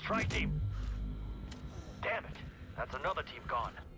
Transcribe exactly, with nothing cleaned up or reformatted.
Strike team! Damn it! That's another team gone.